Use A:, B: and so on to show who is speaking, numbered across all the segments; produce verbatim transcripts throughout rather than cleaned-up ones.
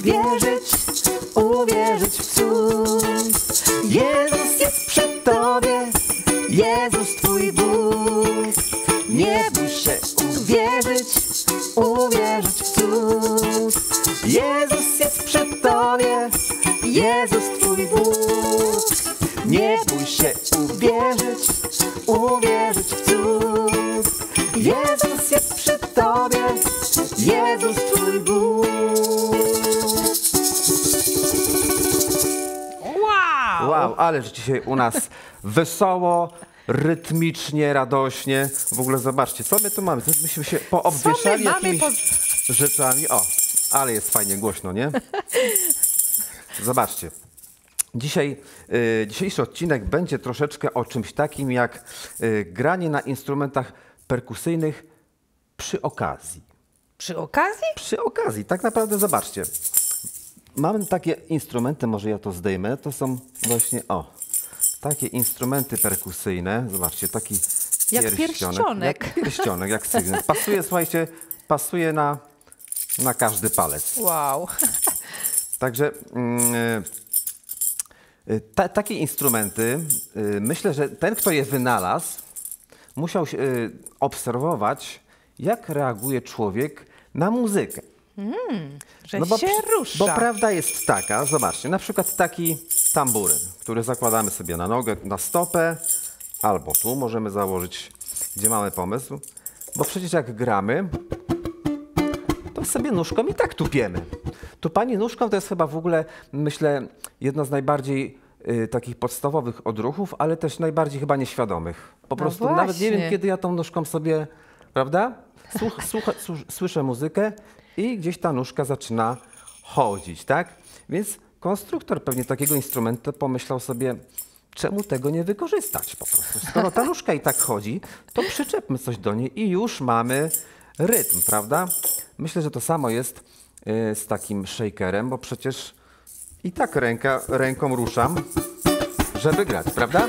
A: uwierzyć, uwierzyć w cud. Jezus jest przy tobie, Jezus twój Bóg. Nie bój się uwierzyć, uwierzyć w cud. Jezus jest przy tobie, Jezus twój Bóg. Nie bój się uwierzyć, uwierzyć w cud. Jezus jest przy tobie, Jezus twój Bóg.
B: Wow!
C: Wow, ale że dzisiaj u nas wesoło, rytmicznie, radośnie. W ogóle zobaczcie, co my tu mamy. Myśmy się poobwieszali jakimiś po... rzeczami. O, ale jest fajnie głośno, nie? Zobaczcie. Dzisiaj, y, dzisiejszy odcinek będzie troszeczkę o czymś takim jak y, granie na instrumentach perkusyjnych przy okazji.
B: Przy okazji?
C: Przy okazji, tak naprawdę zobaczcie. Mamy takie instrumenty, może ja to zdejmę, to są właśnie, o, takie instrumenty perkusyjne. Zobaczcie, taki
B: jak pierścionek.
C: Jak pierścionek, jak sygnet. Pasuje, słuchajcie, pasuje na, na każdy palec.
B: Wow.
C: Także yy, ta, takie instrumenty, yy, myślę, że ten, kto je wynalazł, musiał yy, obserwować, jak reaguje człowiek na muzykę.
B: Mm, że
C: no bo,
B: się rusza.
C: Bo prawda jest taka, zobaczcie, na przykład taki tamburyn, który zakładamy sobie na nogę, na stopę, albo tu możemy założyć, gdzie mamy pomysł, bo przecież jak gramy, to sobie nóżką i tak tupiemy. Tupanie nóżką to jest chyba w ogóle, myślę, jedno z najbardziej y, takich podstawowych odruchów, ale też najbardziej chyba nieświadomych. Po
B: No
C: prostu
B: właśnie.
C: nawet nie wiem, kiedy ja tą nóżką sobie, prawda, Słuch, słucha, słyszę muzykę i gdzieś ta nóżka zaczyna chodzić, tak? Więc konstruktor pewnie takiego instrumentu pomyślał sobie, czemu tego nie wykorzystać po prostu. Skoro ta nóżka i tak chodzi, to przyczepmy coś do niej i już mamy rytm, prawda? Myślę, że to samo jest y, z takim shakerem, bo przecież i tak ręka, ręką ruszam, żeby grać, prawda?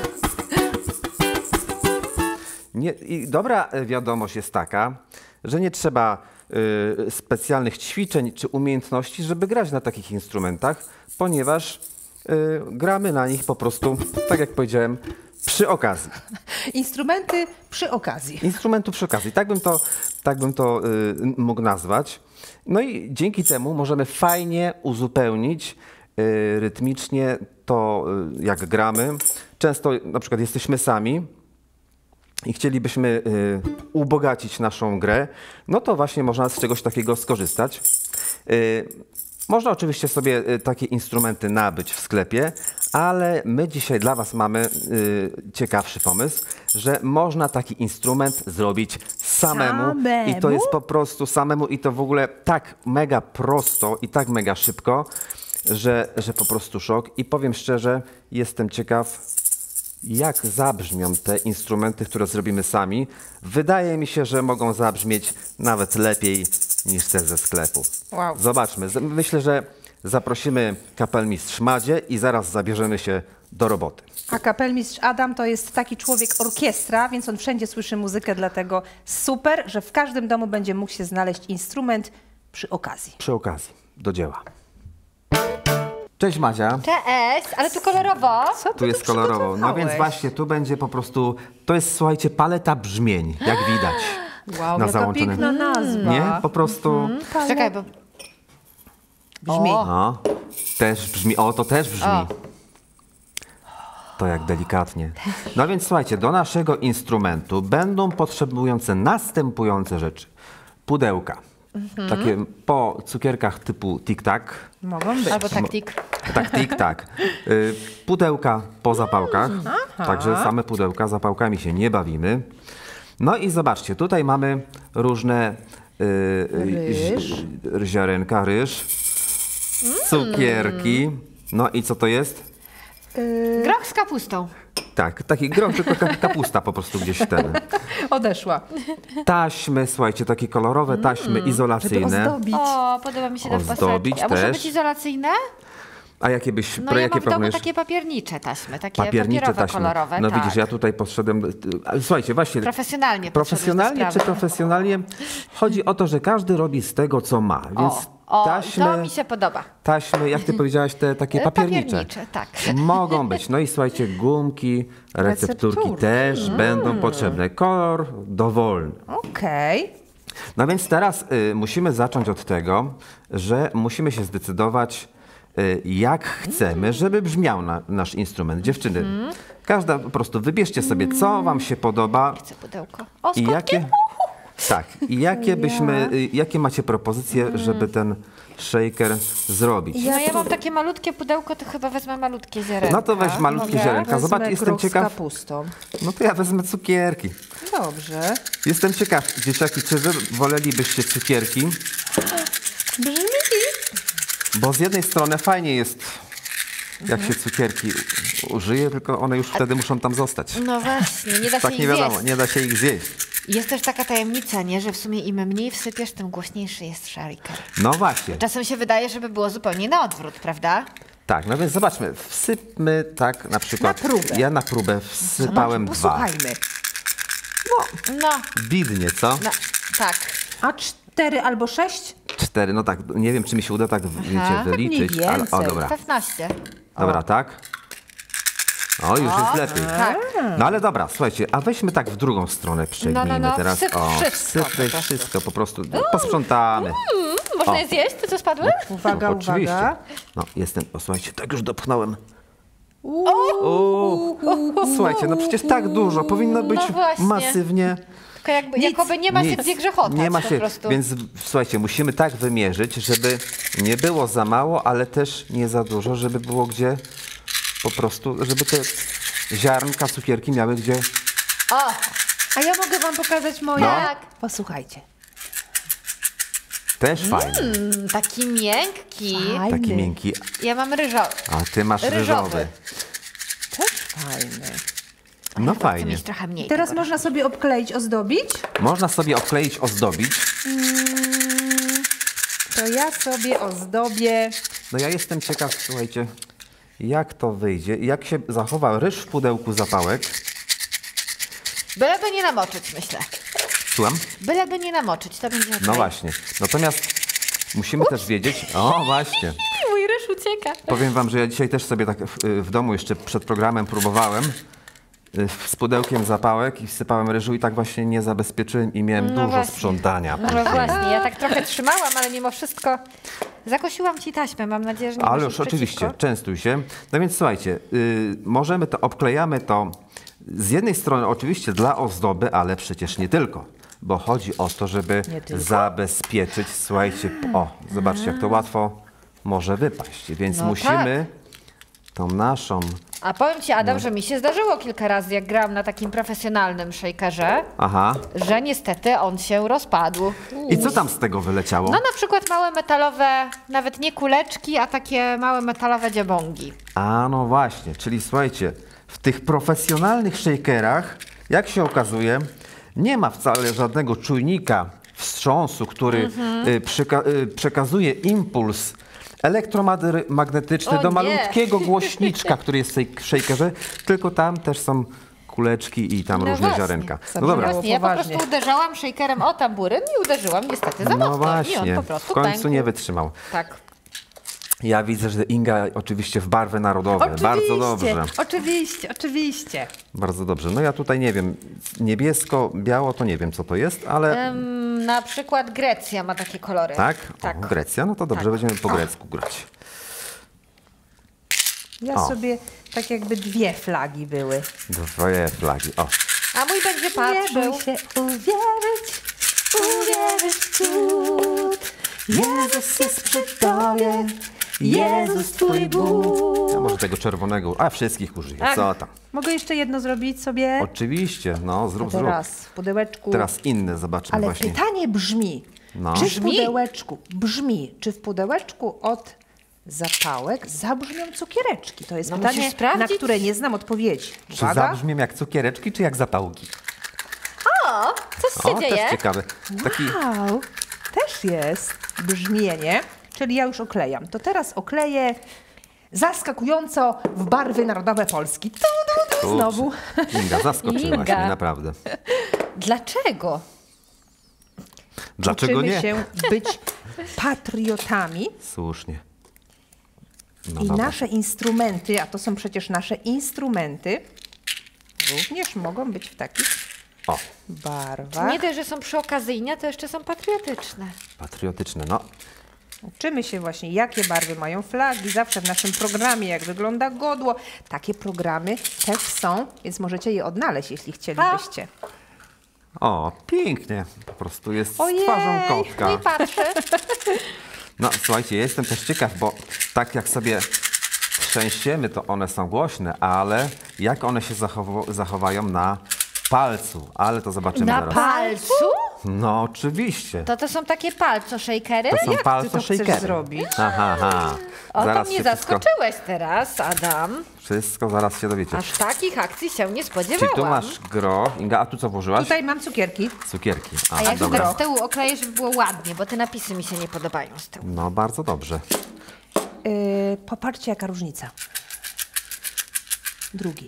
C: Nie, i dobra wiadomość jest taka, że nie trzeba y, specjalnych ćwiczeń czy umiejętności, żeby grać na takich instrumentach, ponieważ y, gramy na nich po prostu, tak jak powiedziałem, przy okazji.
B: Instrumenty przy okazji.
C: Instrumentu przy okazji, tak bym to, tak bym to y, mógł nazwać. No i dzięki temu możemy fajnie uzupełnić y, rytmicznie to, y, jak gramy. Często na przykład jesteśmy sami i chcielibyśmy y, ubogacić naszą grę, no to właśnie można z czegoś takiego skorzystać. Y, można oczywiście sobie y, takie instrumenty nabyć w sklepie, ale my dzisiaj dla was mamy y, ciekawszy pomysł, że można taki instrument zrobić samemu,
B: Samemu?
C: i to jest po prostu samemu i to w ogóle tak mega prosto i tak mega szybko, że, że po prostu szok. I powiem szczerze, jestem ciekaw, jak zabrzmią te instrumenty, które zrobimy sami. Wydaje mi się, że mogą zabrzmieć nawet lepiej niż te ze sklepu.
B: Wow.
C: Zobaczmy. Z- Myślę, że zaprosimy kapelmistrz Madzie i zaraz zabierzemy się do roboty.
B: A kapelmistrz Adam to jest taki człowiek orkiestra, więc on wszędzie słyszy muzykę, dlatego super, że w każdym domu będzie mógł się znaleźć instrument przy okazji.
C: Przy okazji, do dzieła. Cześć Madzia.
D: Cześć, ale tu kolorowo.
B: Co
C: Tu
B: ty
C: jest kolorowo. No więc
B: przygotowałeś?
C: właśnie, tu będzie po prostu, to jest, słuchajcie, paleta brzmień, jak widać.
B: Wow,
C: na
B: jaka
C: załączonym.
B: piękna nazwa.
C: Nie? Po prostu,
D: Czekaj, bo...
B: Brzmi.
D: O.
C: no, też brzmi, o, to też brzmi.
D: O.
C: To jak delikatnie. No więc słuchajcie, do naszego instrumentu będą potrzebujące następujące rzeczy. Pudełka. Takie po cukierkach typu tic-tac.
B: Mogą być.
D: Albo taktik.
C: Tak, tik, y, pudełka po zapałkach. Także same pudełka, zapałkami się nie bawimy. No i zobaczcie, tutaj mamy różne y, y,
B: Ryż.
C: zi- ziarenka, ryż, cukierki. No i co to jest?
D: Groch z kapustą.
C: Tak, taki groch, tylko ka- kapusta po prostu gdzieś ten.
B: Odeszła.
C: Taśmy, słuchajcie, takie kolorowe taśmy
B: Żeby
C: izolacyjne.
B: ozdobić.
D: O, podoba mi się ta
C: Ozdobić
D: paseczki. A muszą
C: też.
D: być izolacyjne?
C: A jakie byś,
D: No
C: pro,
D: ja
C: jakie
D: mam w domu
C: proponujesz?
D: takie papiernicze taśmy, takie
C: Papiernicze
D: papierowe,
C: taśmy.
D: kolorowe.
C: No
D: tak.
C: widzisz, ja tutaj podszedłem. Ale słuchajcie, właśnie.
D: Profesjonalnie
C: Profesjonalnie
D: podszedłeś
C: czy
D: do sprawy.
C: profesjonalnie? Chodzi o to, że każdy robi z tego, co ma. Więc
D: O, O,
C: Taśmy-
D: to mi się podoba.
C: Taśmy, jak ty powiedziałaś, te takie
D: E,
C: papiernicze.
D: papiernicze, tak.
C: Mogą być. No i słuchajcie, gumki, recepturki
B: Recepturki.
C: też będą potrzebne. Kolor dowolny.
B: Okej.
C: No więc teraz y, musimy zacząć od tego, że musimy się zdecydować, y, jak chcemy, żeby brzmiał na, nasz instrument. Dziewczyny, każda po prostu wybierzcie sobie, co wam się podoba
D: Chcę pudełko. O, z
C: i
D: kotkiem?
C: jakie, tak, i jakie byśmy, y, jakie macie propozycje, żeby ten shaker zrobić.
D: No ja mam takie malutkie pudełko, to chyba wezmę malutkie ziarenka.
C: No to weź malutkie
B: Mogę?
C: ziarenka. Zobacz,
B: Wezmę
C: jestem
B: groch z
C: ciekaw.
B: kapustą.
C: No to ja wezmę cukierki.
B: Dobrze.
C: Jestem ciekaw, dzieciaki, czy wy wolelibyście cukierki?
B: Brzmi.
C: Bo z jednej strony fajnie jest, jak się cukierki u- użyje, tylko one już wtedy muszą tam zostać.
D: No właśnie, nie da się
C: Tak
D: ich
C: nie wiadomo,
D: zjeść.
C: nie da się ich zjeść.
D: Jest też taka tajemnica, nie, że w sumie im mniej wsypiesz, tym głośniejszy jest shaker.
C: No właśnie.
D: Czasem się wydaje, żeby było zupełnie na odwrót, prawda?
C: Tak, no więc zobaczmy, wsypmy tak na przykład.
B: Na próbę.
C: Ja na próbę wsypałem dwa.
B: Posłuchajmy.
D: No,
C: Bidnie, co?
D: no tak.
B: A cztery albo sześć?
C: Cztery, no tak, nie wiem, czy mi się uda tak, wiecie,
D: Aha,
C: wyliczyć,
B: mniej
C: ale o,
B: więcej.
C: dobra.
D: szesnaście.
C: Dobra, tak? O, już jest lepiej.
D: Tak.
C: No ale dobra, słuchajcie, a weźmy tak w drugą stronę przegnijmy
D: No, no, no,
C: teraz.
D: wsyp
C: o,
D: wszystko po
C: wsypmy
D: prostu.
C: wszystko, po prostu no, posprzątamy.
D: Mm, można
C: O.
D: je zjeść, te co spadły?
B: Uwaga,
C: No, oczywiście.
B: uwaga.
C: No, jestem, o, słuchajcie, tak już dopchnąłem. O, słuchajcie, no przecież tak dużo, powinno być
D: No właśnie.
C: masywnie.
D: Tylko jakby, jakoby nie ma się
C: Nic.
D: gdzie grzechotać
C: Nie ma
D: po
C: się,
D: prostu.
C: więc w- słuchajcie, musimy tak wymierzyć, żeby nie było za mało, ale też nie za dużo, żeby było gdzie po prostu, żeby te ziarnka, cukierki miały gdzie.
D: O,
B: A ja mogę wam pokazać moje?
C: No.
D: Tak.
B: Posłuchajcie.
C: Też fajny,
D: mm, taki miękki.
B: Fajny.
C: taki miękki,
D: Ja mam ryżowy.
C: a ty masz
D: Ryżowy.
C: ryżowy.
B: Też fajny.
C: No
D: Chcę
C: fajnie.
D: mieć trochę mniej.
B: Teraz
D: tego
B: można sobie obkleić, ozdobić.
C: Można sobie obkleić, ozdobić.
B: To ja sobie ozdobię.
C: No ja jestem ciekaw, słuchajcie, jak to wyjdzie i jak się zachowa ryż w pudełku zapałek.
D: Byleby nie namoczyć, myślę.
C: Słucham?
D: Byleby nie namoczyć, to będzie okej.
C: No właśnie. Natomiast musimy też wiedzieć. O, właśnie.
D: Mój ryż ucieka.
C: Powiem wam, że ja dzisiaj też sobie tak w, w domu jeszcze przed programem próbowałem y, z pudełkiem zapałek i wsypałem ryżu i tak właśnie nie zabezpieczyłem i miałem
D: No
C: dużo
D: właśnie.
C: sprzątania.
D: No właśnie, ja tak trochę trzymałam, ale mimo wszystko zakosiłam ci taśmę. Mam nadzieję, że nie
C: Ale
D: masz
C: już
D: nic
C: oczywiście,
D: przeciwko.
C: częstuj się. No więc słuchajcie, y, możemy to, obklejamy to z jednej strony oczywiście dla ozdoby, ale przecież nie tylko. Bo chodzi o to, żeby
B: Nie tylko?
C: zabezpieczyć, słuchajcie, o, zobaczcie jak to łatwo może wypaść. Więc
D: No
C: musimy tą naszą,
D: A powiem ci, Adam, że mi się zdarzyło kilka razy, jak grałam na takim profesjonalnym shakerze,
C: aha.
D: że niestety on się rozpadł.
C: I co tam z tego wyleciało?
D: No na przykład małe metalowe, nawet nie kuleczki, a takie małe metalowe dziabągi.
C: A no właśnie, czyli słuchajcie, w tych profesjonalnych shakerach, jak się okazuje, nie ma wcale żadnego czujnika wstrząsu, który
D: Mhm.
C: y, przeka- y, przekazuje impuls elektromagnetyczny
D: O
C: do
D: nie.
C: malutkiego głośniczka, który jest w tej shakerze, tylko tam też są kuleczki i tam
D: No
C: różne
D: właśnie.
C: ziarenka. No
B: Zabrzmiało
C: dobra,
D: Właśnie, ja po
B: poważnie.
D: prostu uderzałam shakerem o tamburyn i uderzyłam niestety za
C: no
D: mocno. I
C: właśnie,
D: on po
C: w
D: prostu
C: końcu
D: pękł.
C: nie wytrzymał.
D: Tak.
C: Ja widzę, że Inga oczywiście w barwy narodowe.
B: Oczywiście,
C: Bardzo dobrze.
B: oczywiście, oczywiście.
C: Bardzo dobrze. No ja tutaj nie wiem, niebiesko, biało to nie wiem co to jest, ale
D: Ym, na przykład Grecja ma takie kolory.
C: tak?
D: Tak.
C: O, Grecja, no to dobrze,
D: Tak.
C: będziemy po grecku grać.
B: Ja
C: O.
B: sobie tak jakby dwie flagi były.
C: Dwoje flagi. O,
D: A mój będzie
B: Nie
D: patrzył.
B: bój się uwierzyć, uwierzyć w cud. Jezus jest przy tobie, Jezus twój Bóg.
C: ja może tego czerwonego, a wszystkich użyję,
D: Tak.
C: co tam.
B: Mogę jeszcze jedno zrobić sobie?
C: Oczywiście, no zrób,
B: A
C: zrób.
B: teraz w pudełeczku.
C: Teraz inne zobaczymy
B: Ale
C: właśnie.
B: pytanie brzmi,
C: No.
B: czy w
D: Brzmi?
B: pudełeczku, brzmi, czy w pudełeczku od zapałek zabrzmią cukiereczki? To jest
D: No
B: pytanie,
D: musisz sprawdzić.
B: na które nie znam odpowiedzi.
C: Czy
B: Uwaga.
C: zabrzmią jak cukiereczki, czy jak zapałki?
D: O, co się
C: O,
D: dzieje?
C: też ciekawe. Taki,
B: Wow, też jest brzmienie, czyli ja już oklejam. To teraz okleję zaskakująco w barwy narodowe Polski. Tu, tu, tu, znowu.
C: Inga, zaskoczyłaś
D: Inga.
C: mnie naprawdę.
D: Dlaczego?
C: Dlaczego
B: Uczymy
C: nie?
B: się być patriotami.
C: Słusznie. No
B: I
C: dobra.
B: nasze instrumenty, a to są przecież nasze instrumenty, również mogą być w takich
C: O,
B: barwach.
D: Nie dość, że są przyokazyjne, to jeszcze są patriotyczne.
C: patriotyczne, no.
B: Uczymy się właśnie, jakie barwy mają flagi. Zawsze w naszym programie, jak wygląda godło. Takie programy też są, więc możecie je odnaleźć, jeśli chcielibyście.
C: O, pięknie. Po prostu jest z
B: Ojej,
C: twarzą kotka.
D: No i patrzę.
C: No słuchajcie, ja jestem też ciekaw, bo tak jak sobie trzęsiemy, to one są głośne, ale jak one się zachow zachowają na palcu? Ale to zobaczymy
D: Na
C: zaraz.
D: palcu?
C: No oczywiście.
D: To to są takie palco-shakery?
C: To są
B: Jak ty
C: palce
B: to chcesz
C: shakery.
B: zrobić?
C: Aha, aha.
D: O, to
C: Zaraz
D: mnie
C: się wszystko,
D: zaskoczyłeś teraz, Adam.
C: wszystko zaraz się dowiecie.
D: Aż takich akcji się nie
C: Czyli
D: spodziewałam.
C: tu masz gro. Inga, a tu co włożyłaś?
B: Tutaj mam cukierki.
C: Cukierki.
D: A ja się
C: dobra.
D: tak z tyłu okleję, żeby było ładnie, bo te napisy mi się nie podobają z tyłu.
C: No bardzo dobrze.
B: Yy, popatrzcie, jaka różnica. Drugi.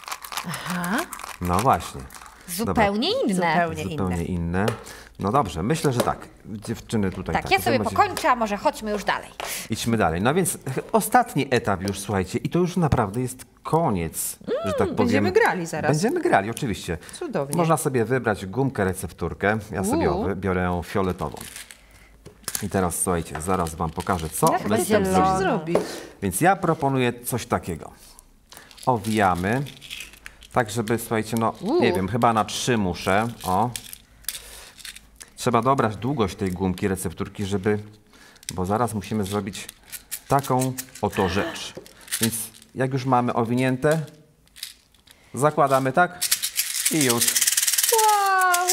C: No właśnie.
D: Zupełnie inne.
B: Zupełnie
C: Zupełnie
B: inne.
C: inne. No dobrze, myślę, że tak. Dziewczyny tutaj.
D: Tak, ja sobie
C: macie-
D: pokończę, a może chodźmy już dalej.
C: Idźmy dalej. No więc ostatni etap już, słuchajcie, i to już naprawdę jest koniec, że tak powiem.
B: będziemy grali zaraz.
C: Będziemy grali, oczywiście.
B: Cudownie.
C: Można sobie wybrać gumkę, recepturkę. Ja sobie
B: Uuu.
C: wy- biorę fioletową. I teraz, słuchajcie, zaraz wam pokażę, co
D: Ja chyba
C: my z tym
D: zieloną.
C: zrobimy.
B: Zrobić.
C: Więc ja proponuję coś takiego. Owijamy, tak żeby, słuchajcie, no nie wiem, chyba na trzy muszę. O. Trzeba dobrać długość tej gumki, recepturki, żeby, bo zaraz musimy zrobić taką oto rzecz. Więc jak już mamy owinięte, zakładamy tak i już.
D: Wow!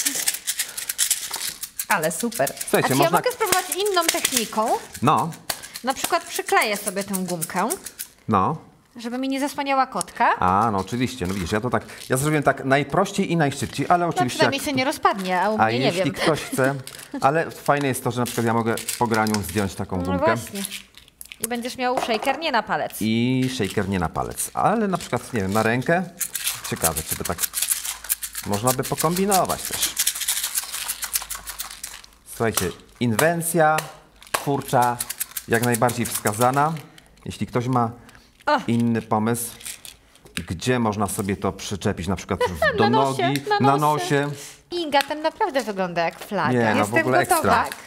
B: Ale super.
D: A
C: Słuchajcie,
D: czy ja
C: można...
D: mogę spróbować inną techniką?
C: No,
D: Na przykład przykleję sobie tę gumkę,
C: no.
D: żeby mi nie zasłaniała kotka.
C: A, no oczywiście, no widzisz, ja to tak, ja zrobiłem tak najprościej i najszybciej, ale
D: No
C: oczywiście...
D: przynajmniej
C: jak-
D: się nie rozpadnie, a u
C: A
D: mnie nie
C: jeśli
D: wiem.
C: ktoś chce, ale fajne jest to, że na przykład ja mogę po graniu zdjąć taką
D: No
C: gumkę
D: właśnie. I będziesz miał shaker nie na palec.
C: i shaker nie na palec, ale na przykład, nie wiem, na rękę. Ciekawe, czy by tak można by pokombinować też. Słuchajcie, inwencja twórcza jak najbardziej wskazana. Jeśli ktoś ma
D: O.
C: inny pomysł, gdzie można sobie to przyczepić, na przykład w- do
D: Na nosie,
C: nogi,
D: na
C: na
D: nosie.
C: nosie.
D: Inga, ten naprawdę wygląda jak flaga.
C: Nie, no w
D: Jestem
C: ogóle
D: gotowa.
C: ekstra.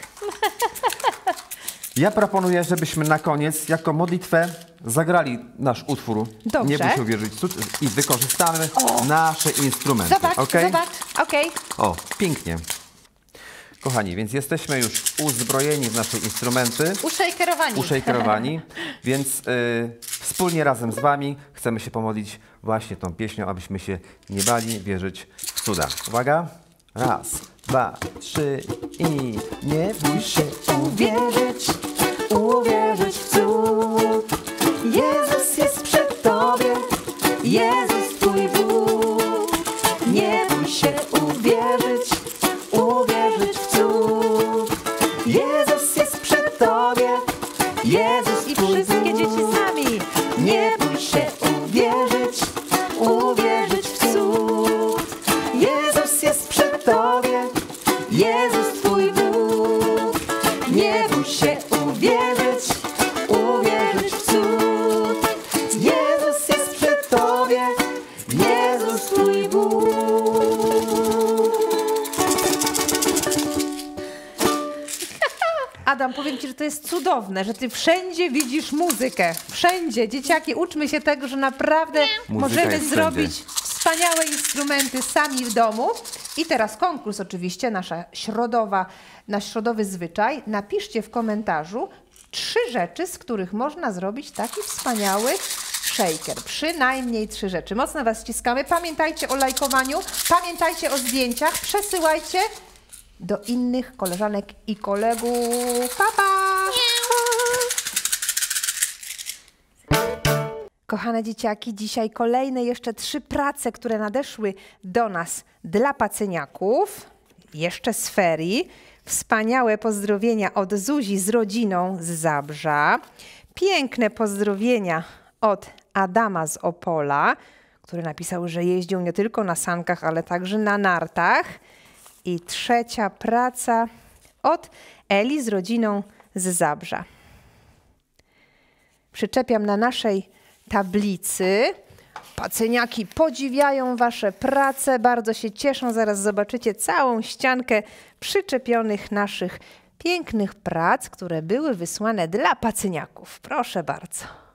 C: Ja proponuję, żebyśmy na koniec, jako modlitwę, zagrali nasz utwór.
B: Dobrze.
C: Nie bój się uwierzyć cud i wykorzystamy nasze instrumenty.
D: Zobacz,
C: okej?
D: zobacz. Okej.
C: O, pięknie. Kochani, więc jesteśmy już uzbrojeni w nasze instrumenty,
D: Uszejkerowani.
C: uszejkerowani, więc y, wspólnie razem z wami chcemy się pomodlić właśnie tą pieśnią, abyśmy się nie bali wierzyć w cuda. Uwaga. Raz, dwa, trzy i nie bój się
A: Uwierzyć, uwierzyć w cud. Jezus jest przy tobie, Jezus twój Bóg. Nie bój się uwierzyć, uwierzyć w cud. Jezus jest przy tobie, Jezus
B: I
A: twój
B: wszystkie
A: Bóg.
B: dzieci z nami.
A: Nie bój się uwierzyć, uwierzyć w cud. Jezus jest przy tobie, Jezus twój Bóg. Nie bój się uwierzyć, uwierzyć w cud. Jezus jest przy tobie, Jezus twój Bóg.
B: Adam, powiem ci, że to jest cudowne, że ty wszędzie widzisz muzykę. Wszędzie. Dzieciaki, uczmy się tego, że naprawdę
C: Muzyka
B: możemy
C: jest
B: zrobić
C: wszędzie.
B: wspaniałe instrumenty sami w domu. I teraz konkurs oczywiście, nasza środowa, nasz środowy zwyczaj. Napiszcie w komentarzu trzy rzeczy, z których można zrobić taki wspaniały shaker. Przynajmniej trzy rzeczy. Mocno was ściskamy. Pamiętajcie o lajkowaniu, pamiętajcie o zdjęciach, przesyłajcie do innych koleżanek i kolegów. Pa, pa! Kochane dzieciaki, dzisiaj kolejne jeszcze trzy prace, które nadeszły do nas dla pacyniaków, jeszcze z ferii. Wspaniałe pozdrowienia od Zuzi z rodziną z Zabrza. Piękne pozdrowienia od Adama z Opola, który napisał, że jeździł nie tylko na sankach, ale także na nartach. I trzecia praca od Eli z rodziną z Zabrza. Przyczepiam na naszej tablicy. Pacyniaki podziwiają wasze prace, bardzo się cieszą. Zaraz zobaczycie całą ściankę przyczepionych naszych pięknych prac, które były wysłane dla pacyniaków. Proszę bardzo.